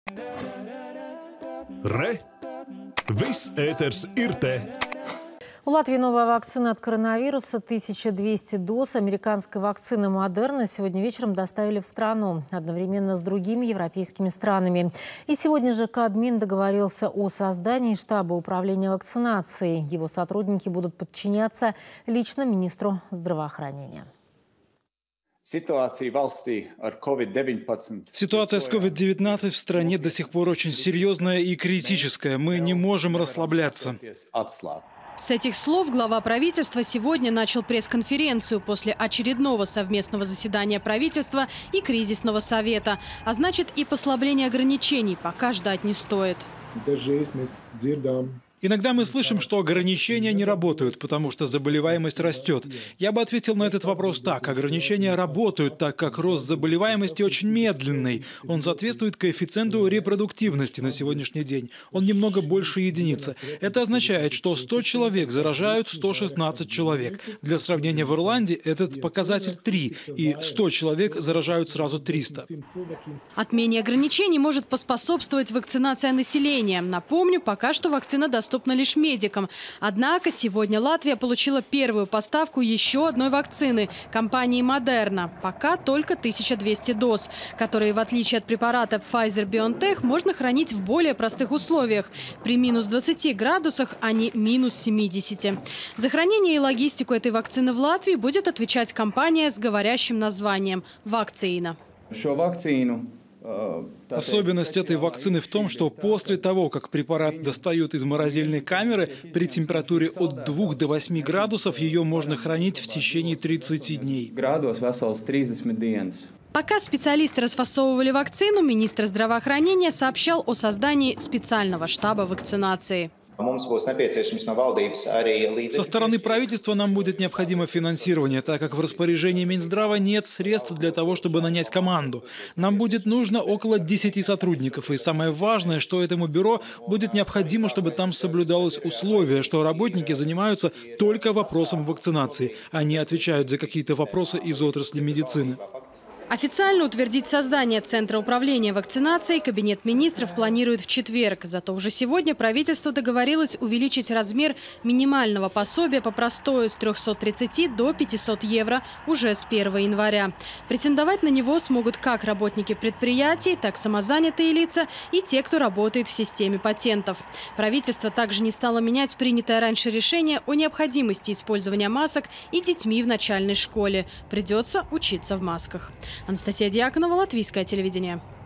Re! Viss ēters ir te! У Латвии новая вакцина от коронавируса. 1200 доз американской вакцины Модерна сегодня вечером доставили в страну одновременно с другими европейскими странами. И сегодня же Кабмин договорился о создании штаба управления вакцинацией. Его сотрудники будут подчиняться лично министру здравоохранения. Ситуация с COVID-19 в стране до сих пор очень серьезная и критическая. Мы не можем расслабляться. С этих слов глава правительства сегодня начал пресс-конференцию после очередного совместного заседания правительства и кризисного совета. А значит, и послабление ограничений пока ждать не стоит. Иногда мы слышим, что ограничения не работают, потому что заболеваемость растет. Я бы ответил на этот вопрос так. Ограничения работают, так как рост заболеваемости очень медленный. Он соответствует коэффициенту репродуктивности на сегодняшний день. Он немного больше единицы. Это означает, что 100 человек заражают 116 человек. Для сравнения, в Ирландии этот показатель 3, и 100 человек заражают сразу 300. Отмене ограничений может поспособствовать вакцинация населения. Напомню, пока что вакцина доступна лишь медикам. Однако сегодня Латвия получила первую поставку еще одной вакцины компании Модерна. Пока только 1200 доз, которые, в отличие от препарата Pfizer-BioNTech, можно хранить в более простых условиях. При минус 20 градусах, а не минус 70. За хранение и логистику этой вакцины в Латвии будет отвечать компания с говорящим названием «Вакцина». Особенность этой вакцины в том, что после того, как препарат достают из морозильной камеры, при температуре от 2 до 8 градусов ее можно хранить в течение 30 дней. Пока специалисты расфасовывали вакцину, министр здравоохранения сообщал о создании специального штаба вакцинации. Со стороны правительства нам будет необходимо финансирование, так как в распоряжении Минздрава нет средств для того, чтобы нанять команду. Нам будет нужно около 10 сотрудников. И самое важное, что этому бюро будет необходимо, чтобы там соблюдалось условие, что работники занимаются только вопросом вакцинации, а не отвечают за какие-то вопросы из отрасли медицины. Официально утвердить создание Центра управления вакцинацией Кабинет министров планирует в четверг. Зато уже сегодня правительство договорилось увеличить размер минимального пособия по простою с 330 до 500 евро уже с 1 января. Претендовать на него смогут как работники предприятий, так и самозанятые лица и те, кто работает в системе патентов. Правительство также не стало менять принятое раньше решение о необходимости использования масок и детьми в начальной школе. Придется учиться в масках. Анастасия Дьяконова, Латвийское телевидение.